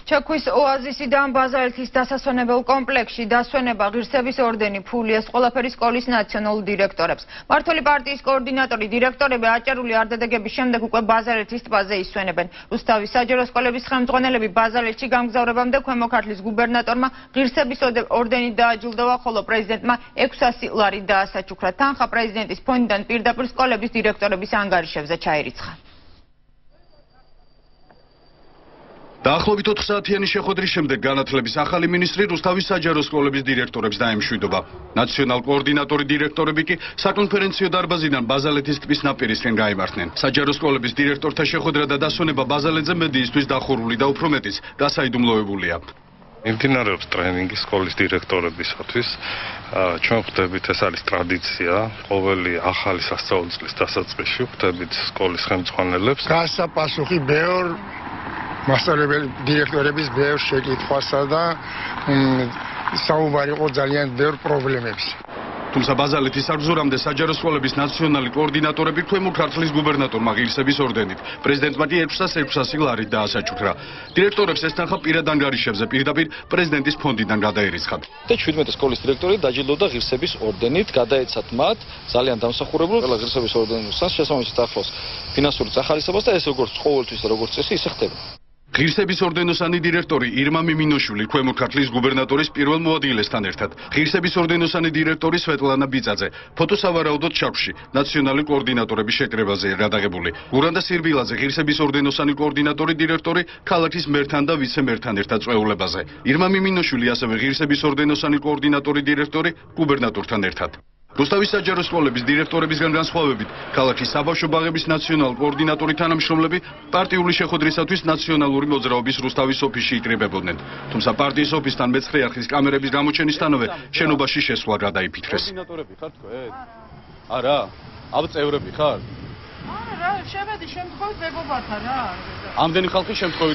ჩაქვის ოაზისიდან ბაზალეთის დასასვენებელ კომპლექსში დასვენება, ღირსების ორდენი, ფული ეს ყველაფერი სკოლის ნაციონალურ დირექტორებს. მმართველი პარტიის კოორდინატორი დირექტორები აჭარული არდადეგების შემდეგ უკვე ბაზალეთის ტბაზე ისვენებენ. რუსთავის საჯარო სკოლების ხელმძღვანელები ბაზალეთში გამგზავრებამდე ქვემო ქართლის გუბერნატორმა ღირსების ორდენით დააჯილდოვა, ხოლო პრეზიდენტმა 600 ლარი დაასაჩუქრა. თანხა პრეზიდენტის ფონდიდან პირდაპირ სკოლების დირექტორების ანგარიშებზე ჩაირიცხა. დაახლოებით 4 საათიანი შეხვედრის შემდეგ განათლების ახალი მინისტრი რუსთავის საჯარო სკოლების დირექტორებს დაემშვიდობა. ნაციონალ კოორდინატორი დირექტორები კი საკონფერენციო დარბაზიდან ბაზალეთის ტბის ნაპირისკენ გაიმართნენ. საჯარო სკოლების დირექტორთა შეხვედრა და დასვენება ბაზალეთზე მედიისთვის დახურული და უფრო მეტიც დასაიდუმლოებულია. მიმდინარეობს ტრენინგი სკოლის დირექტორებისათვის. ჩვენ ხვდებით, ეს არის ტრადიცია. ყოველი ახალი სასწავლო წლის დასაწყისში ხვდებით სკოლის ხელმძღვანელებს. გასაპასუხი ბევრ მასწავლებელი დირექტორების ბევრ შეკითხვასა და საუბარი იყო ძალიან ბევრ პრობლემებზე. თუმცა ბაზალეთის საგზურამდე საჯარო სკოლების ნაციონალი კოორდინატორები ქვემო ქართლის გუბერნატორმა ღირსების ორდენით, პრეზიდენტმა კი 600 ლარი დაასაჩუქრა. დირექტორებს ეს თანხა პირად ანგარიშებზე პირდაპირ პრეზიდენტის ფონდიდან გადაერიცხათ. 17 სკოლის დირექტორი დაჯილდოვდა ღირსების ორდენით, გადაეცათ მათ ძალიან დამსახურებულ ყველა ღირსების ორდენის შესაბამისად ახლავს ფინანსური წახალისებას და ეს როგორც ყოველთვის როგორც წესი ისე ხდება. ღირსების ორდენოსანი დირექტორი ირმა მიმინოშვილი ქვემო ქართლის გუბერნატორის პირველ მოადგილესთან ერთად. ღირსების ორდენოსანი დირექტორი სვეტლანა ბიწაძე ფოტოსავარაუდოდ ჩარხში ნაციონალი კოორდინატორების შეკრებაზე გადაღებული. გურანდა სირბილაძე ღირსების ორდენოსანი კოორდინატორი დირექტორი ქალაქის მერთან და ვიცე-მერთან ერთად წვეულებაზე. ირმა მიმინოშვილი ასევე ღირსების ორდენოსანი კოორდინატორი დირექტორი გუბერნატორთან ერთად. რუსთავის საჯარო სკოლების დირექტორებისგან განსხვავებით, ქალაქის საბავშვო ბაღების ნაციონალ კოორდინატორი თანამშრომლები პარტიული შეხვედრისათვის ნაციონალური მოძრაობის რუსთავის ოფისში იკრიბებოდნენ. თუმცა პარტიის ოფისთან მეცხრე არხის კამერების გამოჩენისთანავე შენობაში შესვლა გადაიფიქრეს. კოორდინატორები ხართ თქვენ? არა, აბა წევრები ხარ? არა, შემედი შემთხვევით მეგობართან რა. ამდენი ხალხი შემთხვევით